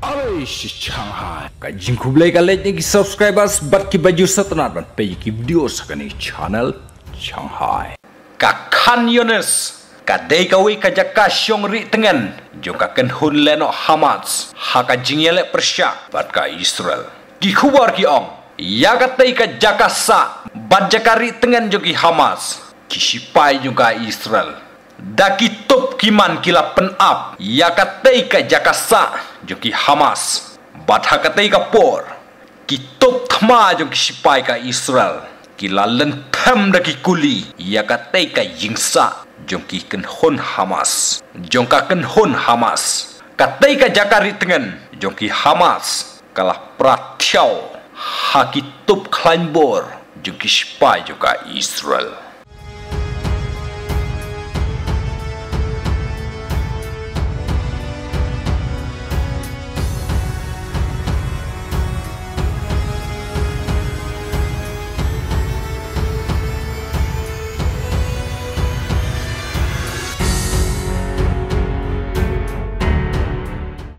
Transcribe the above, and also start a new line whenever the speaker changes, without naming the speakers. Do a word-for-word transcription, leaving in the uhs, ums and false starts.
Alice Shanghai ka jingku blai ka like ni subscribers bat ki baju satnat ban pe ki video sakani channel Shanghai ka Khan Yunis ka dei ka wi ka jakka syong ri tengen jo ka ken hun leno Hamas ha ka jingyele persya bat ka Israel ki khubar ki ong ya ka tei ka jakka sa bat jakari tengen jo ki Hamas ki sipai juga Israel daki top kiman kila pen up ya katei ka jakasa jo ki Hamas bat ha katei ka por ki top thma jo ki sipai ka Israel kila len tham da ki kuli ya katei ka jingsa jo ki ken hon Hamas jong ka ken hon Hamas katei ka jakari tengen jo ki Hamas kala prathiau ha ki top khlainbor jo ki sipai jo ka Israel